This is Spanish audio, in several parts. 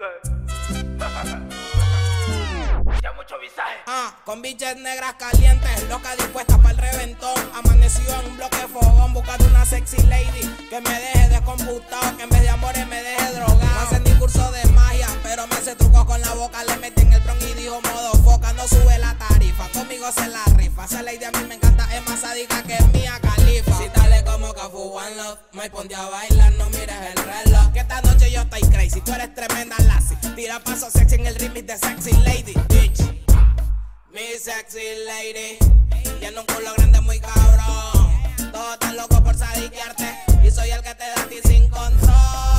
Ya mucho visaje. Con biches negras calientes, loca dispuesta para el reventón. Amanecido en un bloque fogón, buscando una sexy lady que me deje descomputado, que en vez de amores me deje drogado. No hace ni curso de magia, pero me hace trucos con la boca. Le metí en el bron y dijo modo foca, no sube la tarifa, conmigo se la rifa. Esa lady a mí me encanta, es más sádica que Mia Khalifa. Si dale como Cafu One Love, me ponte a bailar, no mires el reloj. Que esta noche yo estoy crazy, tú eres tremenda lassie. Tira paso sexy en el remix de Sexy Lady, bitch. Mi sexy lady tiene un culo grande muy cabrón. Todos están locos por sadiquearte y soy el que te da a ti sin control.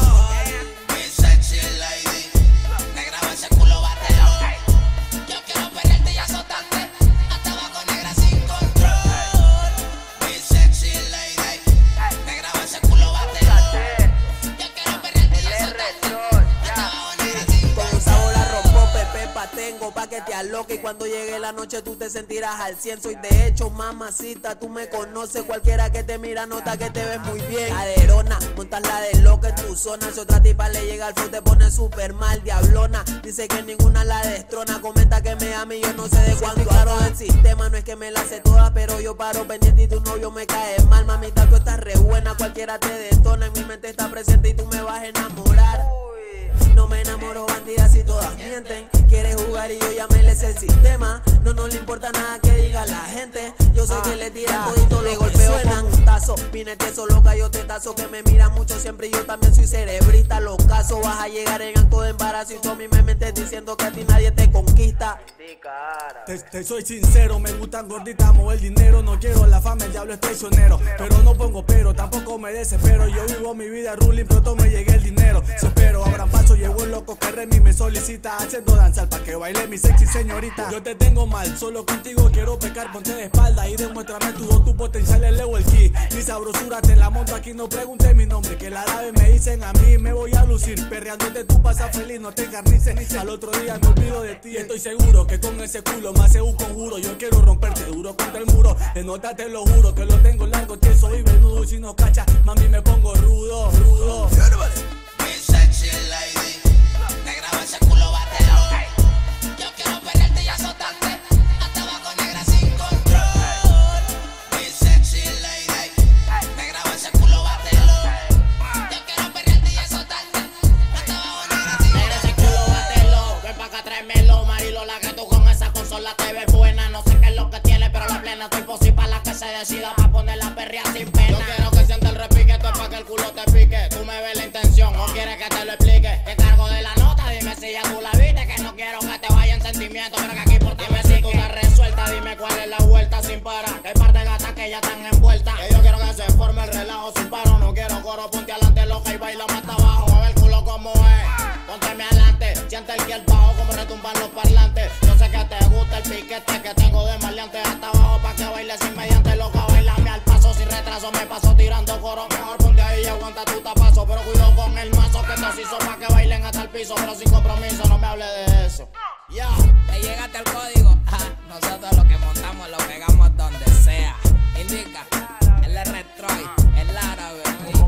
Mi sexy lady, negra ese culo bátelo. Yo quiero pelearte y azotarte hasta abajo, negra sin control. Mi sexy lady, negra ese culo bátelo. Yo quiero pelearte y azotarte hasta abajo, negra sin control. Con un sabor a rompo, pepepa tengo pa' que te aloque y cuando llegue la noche tú te sentirás al 100. Soy de hecho mamacita, tú me conoces, cualquiera que te mira nota que te ves muy bien. Caderona, montas la de loca en tu zona, si otra tipa le llega al flow te pone super mal, diablona. Dice que ninguna la destrona, comenta que me ama y yo no sé de cuándo. Claro del sistema, no es que me la sé toda, pero yo paro pendiente y tu novio me cae mal. Mamita, tú estás re buena, cualquiera te detona, en mi mente está presente y tú me vas a enamorar. No me enamoro bandidas y todas mienten. Quiere jugar y yo ya me les el sistema. No le importa nada que diga la gente. Yo soy que le tira todito, le golpeo con un tazo. Vine eso loca, yo te tazo. Que me mira mucho siempre y yo también soy cerebrita. Los casos vas a llegar en acto de embarazo y tú a mí me metes diciendo que a ti nadie te conquista. Te soy sincero, me gustan gorditas, mover dinero. No quiero la fama, el diablo es traicionero. Pero no pongo pero, tampoco me desespero. Yo vivo mi vida ruling, pronto me llegue el dinero. Si espero, abran paso, llegó el loco que Remy me solicita. Haciendo danza pa' que baile mi sexy señorita. Yo te tengo mal, solo contigo quiero pecar. Ponte de espalda y demuéstrame tu potencial, elevo el ki. Mi sabrosura te la monto aquí, no pregunte mi nombre. Que la árabe me dicen a mí, me voy a lucir. Perreándote tú pasas feliz, no te encarnices. Al otro día me olvido de ti. Estoy seguro que con ese culo me hace un conjuro. Yo quiero romperte duro contra el muro. De nota te lo juro, que lo tengo largo, tieso y venudo. Y si no cacha, mami me pongo rudo. Mi sexy lady, negra ese culo bátelo. Yo quiero pelearte y azotarte hasta abajo, negra sin control. Mi sexy lady, negra ese culo bátelo. Yo quiero pelearte y azotarte hasta abajo, negra sin control. Negra ese culo bátelo, ven pa' acá tráemelo. Marilo, la que tú con esa consola te ves buena. No sé qué es lo que tiene, pero la plena estoy posible para la que se decida pa' poner la perrea sin pena. Yo quiero que sienta el repique, esto es pa' que el culo te pique. Tú me ves la intención, o quieres que te lo explique. Te cargo de la nota, dime si ya tú la viste. Que no quiero que te vaya en sentimiento, pero que aquí por ti. Dime si tú estás resuelta, dime cuál es la vuelta sin parar. Que hay par de gatas que ya están envueltas. Que yo quiero que se forme el relajo sin paro. No quiero coro, ponte adelante loca y baila más hasta abajo. Mueve el culo como es, pónteme adelante. Siente el que el bajo como retumban los parlantes. Yo sé que te gusta el piquete que tengo de maleante hasta abajo pa' que bailes inmediante. Loca, bailame al paso sin retraso. Me paso tirando coro. Mejor ponte ahí y aguanta tu tapazo. Pero cuidado con el mazo que te hizo pa' que bailen hasta el piso. Pero sin compromiso, no me hable de eso. Ya, te llegaste al código. Nosotros lo que montamos lo pegamos donde sea. Indica, el R-Troy, el árabe,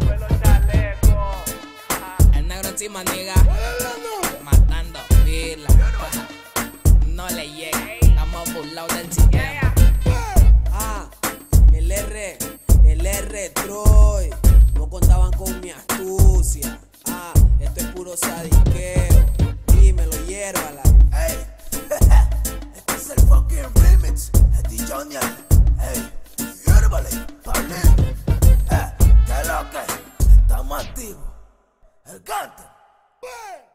el negro encima, niga. Matando pila. No le llega, estamos burlados del sistema. El R-Troy, no contaban con mi astucia. Esto es puro sadiqueo, dímelo, hiérvala. Hey, este es el fucking remix. Eddie Junior. Hey, hiérvale, Pablo. ¿Qué es lo que? Estamos activos. El cante.